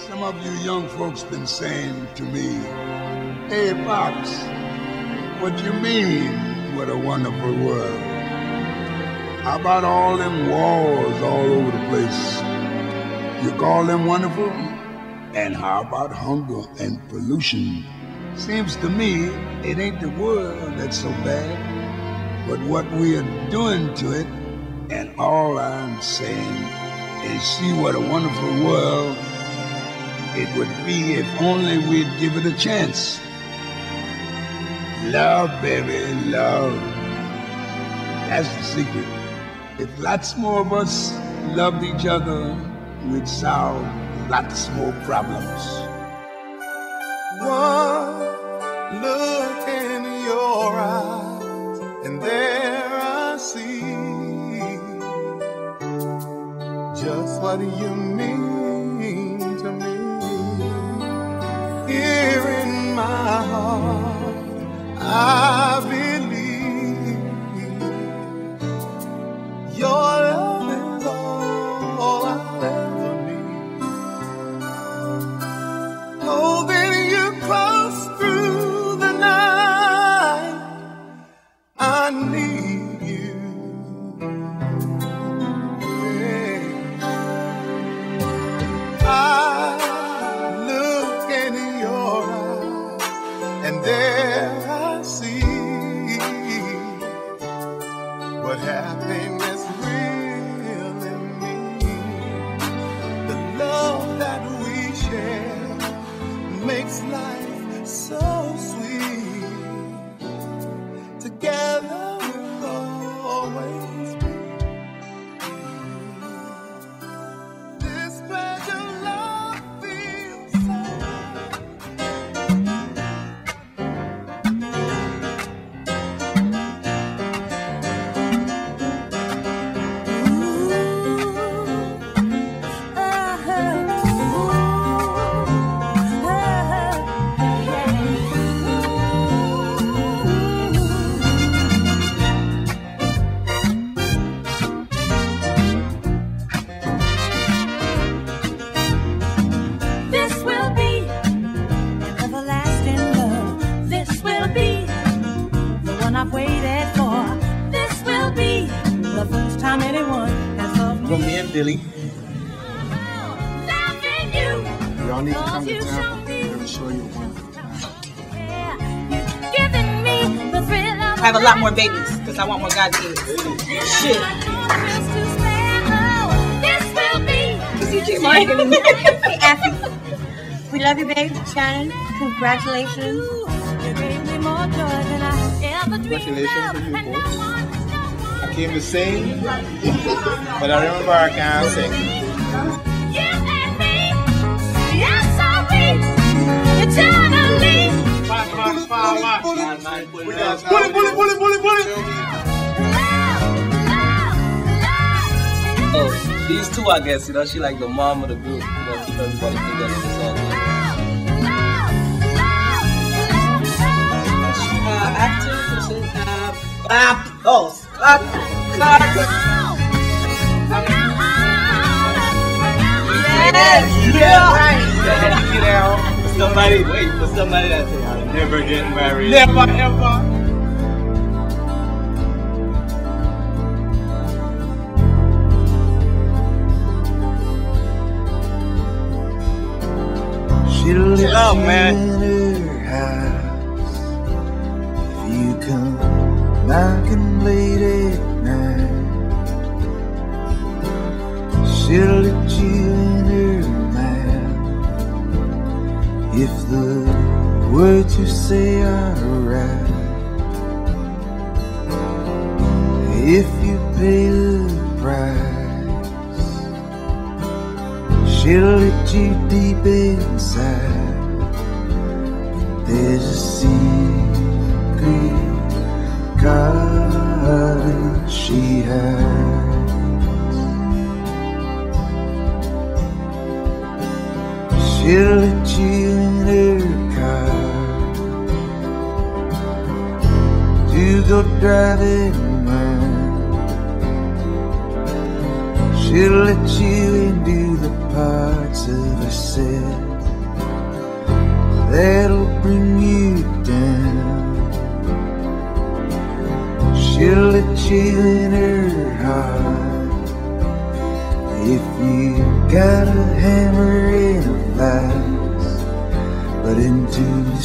Some of you young folks been saying to me, "Hey, Pops, what you mean, what a wonderful world? How about all them wars all over the place? You call them wonderful? And how about hunger and pollution? Seems to me it ain't the world that's so bad, but what we are doing to it. And all I'm saying is see what a wonderful world it would be if only we'd give it a chance. Love, baby, love. That's the secret. If lots more of us loved each other, we'd solve lots more problems. One look in your eyes, and there I see just what you mean to me. Here in my heart, I believe your love is all I'll ever need. Holding you close through the night, I need you. I look in your eyes, and there I see what happiness really means. The love that we share makes life so sweet. Together we'll always be. This special love feels so This will be an everlasting love. This will be the one I've waited for. This will be the first time anyone has loved me. From me and Billy. Loving you. Y'all need to come to Cause you Tampa. show me. We're going to show you a wonderful time. Yeah, you've given me the thrill of I have a lot more babies because I want more godkids. Shit. This will be. Hey, Afhten. We love you, babe. Channon, congratulations. You gave me more joy than I ever dreamed Congratulations of. to you And both. no one, I came to sing, but I remember I can't sing. you and me, yes, I'll be eternally. Bully. Oh, these two, I guess, you know, she like the mom of the group. You know, keep everybody together. It's all good. Actor, Somebody, wait for somebody that say, I'll never get married. Never, ever. She'll let Love, you man. in her house if you come knocking late at night. She'll let you in her mouth if the words you say are right. If you pay the price, she'll let you deep inside. There's a secret garden she hides. She'll let you in her car to go driving around. She'll let you into the parts of herself chill in her heart. If you got a hammer and a vise, but into the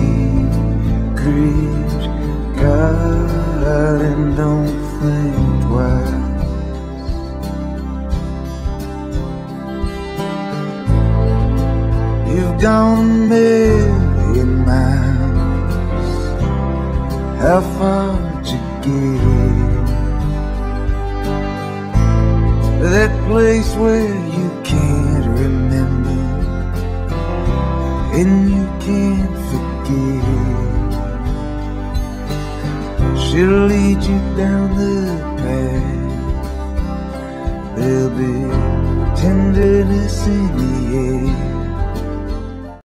secret garden, don't think twice. You've gone a million miles. How far'd you get? That place where you can't remember and you can't forget. She'll lead you down the path. There'll be tenderness in the